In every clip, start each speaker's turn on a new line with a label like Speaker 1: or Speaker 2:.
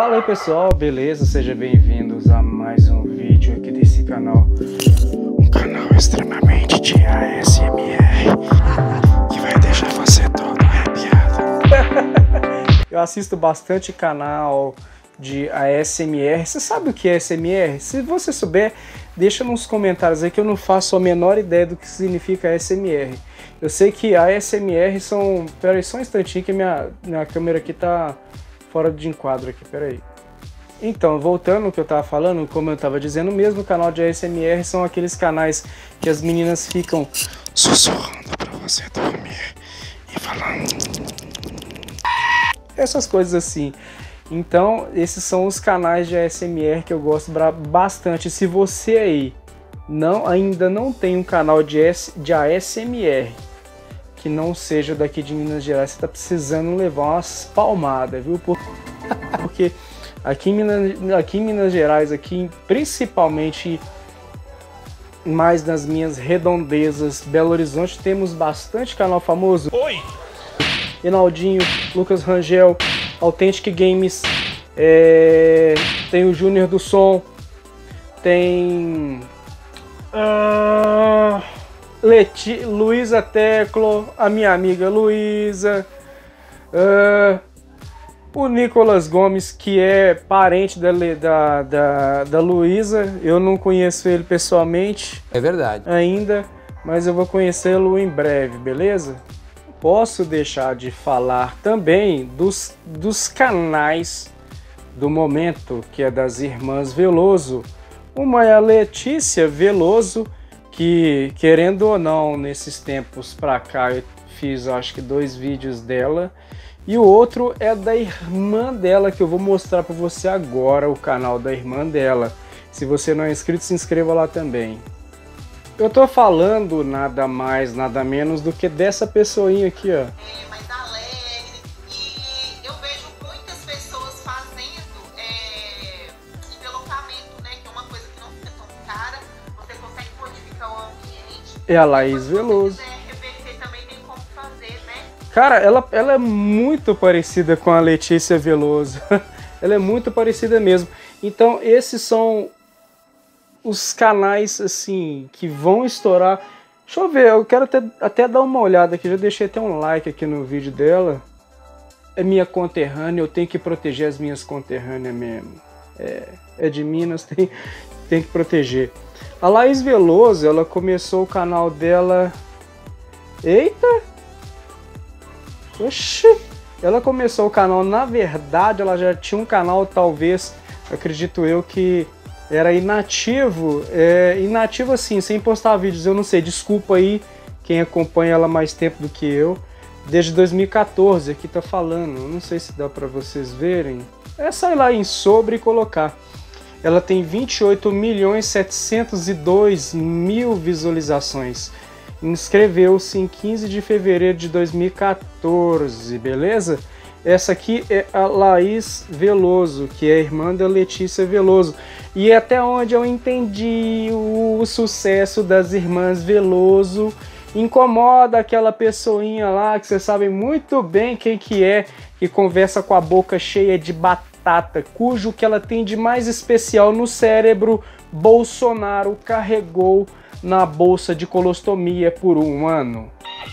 Speaker 1: Fala aí pessoal, beleza? Sejam bem-vindos a mais um vídeo aqui desse canal. Um canal extremamente de ASMR que vai deixar você todo arrepiado. Eu assisto bastante canal de ASMR. Você sabe o que é ASMR? Se você souber, deixa nos comentários aí que eu não faço a menor ideia do que significa ASMR. Eu sei que ASMR são... Pera aí só um instantinho que minha câmera aqui tá fora de enquadro aqui, pera aí. Então, voltando ao que eu tava falando, como eu tava dizendo mesmo, o canal de ASMR são aqueles canais que as meninas ficam sussurrando pra você dormir e falando essas coisas assim. Então, esses são os canais de ASMR que eu gosto bastante. Se você aí ainda não tem um canal de ASMR que não seja daqui de Minas Gerais, você tá precisando levar umas palmadas, viu? Porque aqui em Minas Gerais, aqui principalmente mais nas minhas redondezas, Belo Horizonte, temos bastante canal famoso. Oi! Rinaldinho, Lucas Rangel, Authentic Games, tem o Júnior do Som, tem Luísa Teclo, a minha amiga Luísa, o Nicolas Gomes, que é parente da Luísa. Eu não conheço ele pessoalmente.
Speaker 2: É verdade.
Speaker 1: Ainda, mas eu vou conhecê-lo em breve, beleza? Posso deixar de falar também dos canais do momento, que é das Irmãs Veloso. Uma é a Letícia Veloso, que querendo ou não, nesses tempos pra cá, eu fiz acho que 2 vídeos dela. E o outro é da irmã dela, que eu vou mostrar pra você agora, o canal da irmã dela. Se você não é inscrito, se inscreva lá também. Eu tô falando nada mais, nada menos do que dessa pessoinha aqui, ó.
Speaker 3: Mais alegre, e eu vejo muitas pessoas fazendo envelopamento, né? Que é uma coisa que não fica tão cara, você consegue modificar o ambiente.
Speaker 1: É a Laís Veloso.
Speaker 3: Se você quiser reverter também tem como fazer, né?
Speaker 1: Cara, ela é muito parecida com a Letícia Veloso. Ela é muito parecida mesmo. Então esses são os canais assim que vão estourar. Deixa eu ver, eu quero até dar uma olhada aqui. Já deixei até um like aqui no vídeo dela. É minha conterrânea, eu tenho que proteger as minhas conterrâneas mesmo. É de Minas, tem que proteger. A Laís Veloso, ela começou o canal dela... Eita! Oxi! Ela começou o canal, na verdade, ela já tinha um canal, talvez, acredito eu, que era inativo. Inativo assim, sem postar vídeos, eu não sei, desculpa aí quem acompanha ela mais tempo do que eu. Desde 2014, aqui tá falando, não sei se dá pra vocês verem. É só ir lá em sobre e colocar. Ela tem 28.702.000 visualizações. Inscreveu-se em 15 de fevereiro de 2014, beleza? Essa aqui é a Laís Veloso, que é irmã da Letícia Veloso. E até onde eu entendi, o sucesso das Irmãs Veloso incomoda aquela pessoinha lá, que vocês sabem muito bem quem que é, que conversa com a boca cheia de batata, cujo que ela tem de mais especial no cérebro, Bolsonaro carregou na bolsa de colostomia por 1 ano.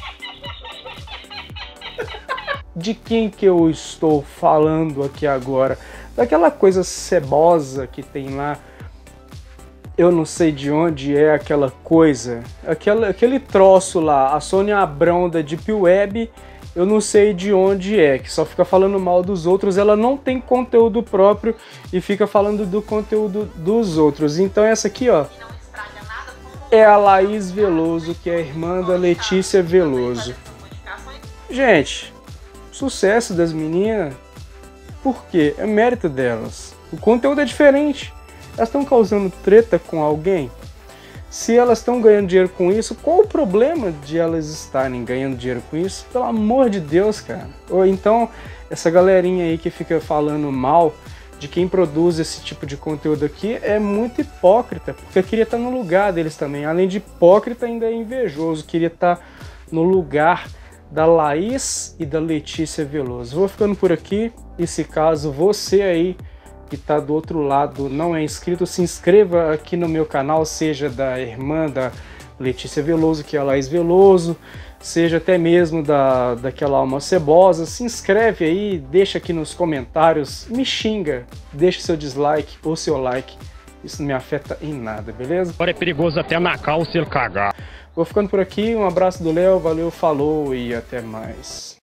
Speaker 1: De quem que eu estou falando aqui agora? Daquela coisa cebosa que tem lá. Eu não sei de onde é aquela coisa. Aquele troço lá. A Sônia Abrão da Deep Web. Eu não sei de onde é. Que só fica falando mal dos outros. Ela não tem conteúdo próprio e fica falando do conteúdo dos outros. Então essa aqui, ó, é a Laís Veloso, que é a irmã da Letícia Veloso. Gente, sucesso das meninas, por quê? É mérito delas. O conteúdo é diferente. Elas estão causando treta com alguém? Se elas estão ganhando dinheiro com isso, qual o problema de elas estarem ganhando dinheiro com isso? Pelo amor de Deus, cara. Ou então, essa galerinha aí que fica falando mal de quem produz esse tipo de conteúdo aqui é muito hipócrita, porque eu queria estar no lugar deles também. Além de hipócrita, ainda é invejoso. Queria estar no lugar da Laís e da Letícia Veloso. Vou ficando por aqui, e se caso você aí que está do outro lado não é inscrito, se inscreva aqui no meu canal, seja da irmã da Letícia Veloso, que é a Laís Veloso, seja até mesmo daquela alma cebosa. Se inscreve aí, deixa aqui nos comentários, me xinga, deixa seu dislike ou seu like, isso não me afeta em nada, beleza?
Speaker 2: Agora é perigoso até na calça ele cagar.
Speaker 1: Vou ficando por aqui, um abraço do Léo, valeu, falou e até mais.